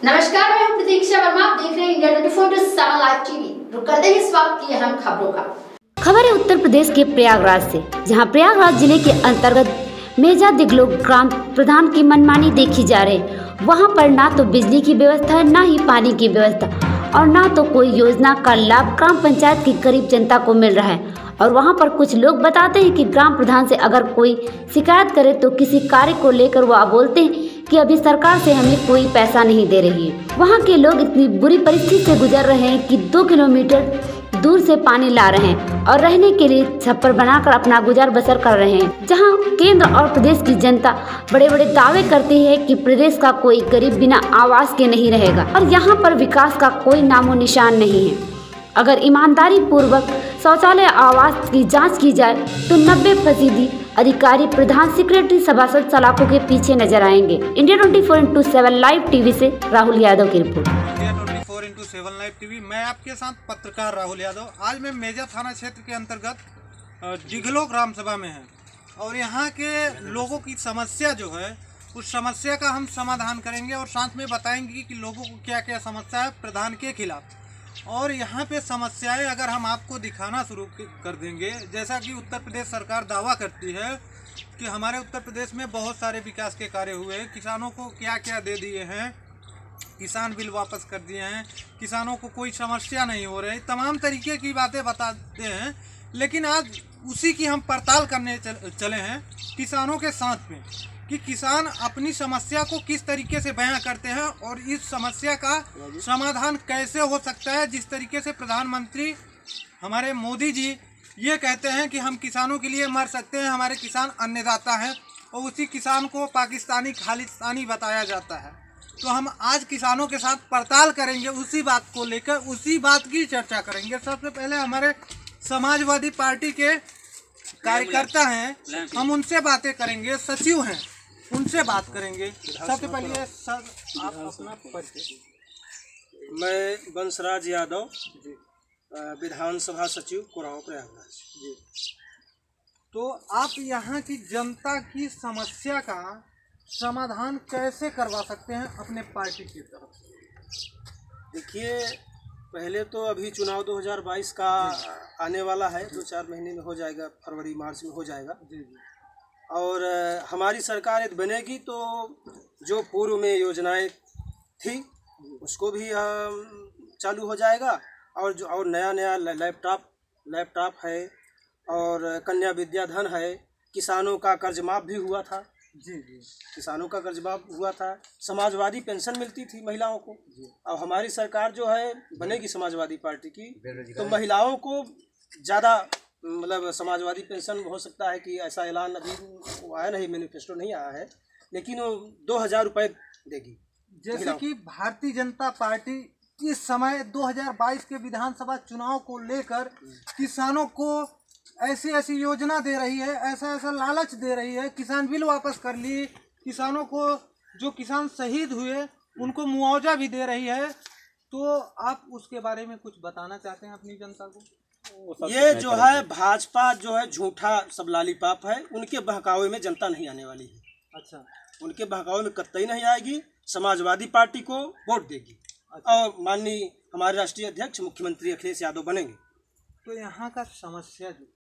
नमस्कार, मैं हूं प्रतीक्षा वर्मा। आप देख रहे हैं इंडिया 24/7 लाइव टीवी। रुक करते हैं इस वक्त की अहम खबरों का। खबर है उत्तर प्रदेश के प्रयागराज से, जहां प्रयागराज जिले के अंतर्गत मेजा दिगलो ग्राम प्रधान की मनमानी देखी जा रही। वहां पर ना तो बिजली की व्यवस्था है, ना ही पानी की व्यवस्था और ना तो कोई योजना का लाभ ग्राम पंचायत की गरीब जनता को मिल रहा है। और वहां पर कुछ लोग बताते हैं कि ग्राम प्रधान से अगर कोई शिकायत करे तो किसी कार्य को लेकर वह बोलते हैं कि अभी सरकार से हमें कोई पैसा नहीं दे रही है। वहां के लोग इतनी बुरी परिस्थिति से गुजर रहे हैं कि 2 किलोमीटर दूर से पानी ला रहे हैं और रहने के लिए छप्पर बनाकर अपना गुजार बसर कर रहे हैं। जहां केंद्र और प्रदेश की जनता बड़े बड़े दावे करती है कि प्रदेश का कोई गरीब बिना आवास के नहीं रहेगा और यहां पर विकास का कोई नामो निशान नहीं है। अगर ईमानदारी पूर्वक शौचालय आवास की जांच की जाए तो 90% अधिकारी, प्रधान, सेक्रेटरी, सभासद सलाखों के पीछे नजर आएंगे। इंडिया 24/7 लाइव टीवी से राहुल यादव की रिपोर्ट। इंडिया 24/7 लाइव टीवी, मैं आपके साथ पत्रकार राहुल यादव। आज मैं मेजा थाना क्षेत्र के अंतर्गत जिगलो ग्राम सभा में है और यहाँ के लोगों की समस्या जो है उस समस्या का हम समाधान करेंगे और साथ में बताएंगे कि लोगों को क्या क्या समस्या है प्रधान के खिलाफ। और यहाँ पे समस्याएं अगर हम आपको दिखाना शुरू कर देंगे, जैसा कि उत्तर प्रदेश सरकार दावा करती है कि हमारे उत्तर प्रदेश में बहुत सारे विकास के कार्य हुए हैं, किसानों को क्या क्या दे दिए हैं, किसान बिल वापस कर दिए हैं, किसानों को कोई समस्या नहीं हो रही, तमाम तरीके की बातें बताते हैं। लेकिन आज उसी की हम पड़ताल करने चले हैं किसानों के साथ में कि किसान अपनी समस्या को किस तरीके से बयां करते हैं और इस समस्या का समाधान कैसे हो सकता है। जिस तरीके से प्रधानमंत्री हमारे मोदी जी ये कहते हैं कि हम किसानों के लिए मर सकते हैं, हमारे किसान अन्नदाता हैं, और उसी किसान को पाकिस्तानी खालिस्तानी बताया जाता है। तो हम आज किसानों के साथ पड़ताल करेंगे, उसी बात को लेकर उसी बात की चर्चा करेंगे। सबसे पहले हमारे समाजवादी पार्टी के कार्यकर्ता हैं, हम उनसे बातें करेंगे, सचिव हैं उनसे बात करेंगे। सबसे पहले सर आप अपना परिचय। मैं बंसराज यादव, विधानसभा सचिव कोरांव प्रयागराज। जी, तो आप यहाँ की जनता की समस्या का समाधान कैसे करवा सकते हैं अपने पार्टी की तरफ से? देखिए, पहले तो अभी चुनाव 2022 का आने वाला है, 2-4 महीने में हो जाएगा, फरवरी मार्च में हो जाएगा। जी जी। और हमारी सरकार यदि बनेगी तो जो पूर्व में योजनाएं थी उसको भी चालू हो जाएगा और नया लैपटॉप है और कन्या विद्या धन है, किसानों का कर्ज माफ़ भी हुआ था। जी जी, किसानों का कर्ज माफ हुआ था, समाजवादी पेंशन मिलती थी महिलाओं को। अब हमारी सरकार जो है बनेगी समाजवादी पार्टी की, तो महिलाओं को ज़्यादा मतलब समाजवादी पेंशन हो सकता है कि ऐसा ऐलान अभी आया नहीं, मैनिफेस्टो नहीं आया है, लेकिन वो 2000 रुपये देगी। जैसे कि भारतीय जनता पार्टी इस समय 2022 के विधानसभा चुनाव को लेकर किसानों को ऐसी ऐसी योजना दे रही है, ऐसा ऐसा लालच दे रही है, किसान बिल वापस कर ली, किसानों को जो किसान शहीद हुए उनको मुआवजा भी दे रही है। तो आप उसके बारे में कुछ बताना चाहते हैं अपनी जनता को? ये जो है भाजपा जो है झूठा सब लालीपाप है, उनके बहकावे में जनता नहीं आने वाली है। अच्छा, उनके बहकावे में कतई नहीं आएगी, समाजवादी पार्टी को वोट देगी। अच्छा। और माननीय हमारे राष्ट्रीय अध्यक्ष मुख्यमंत्री अखिलेश यादव बनेंगे। तो यहाँ का समस्या जो